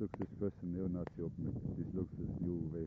looks as fresh and new, not the open. This looks as new,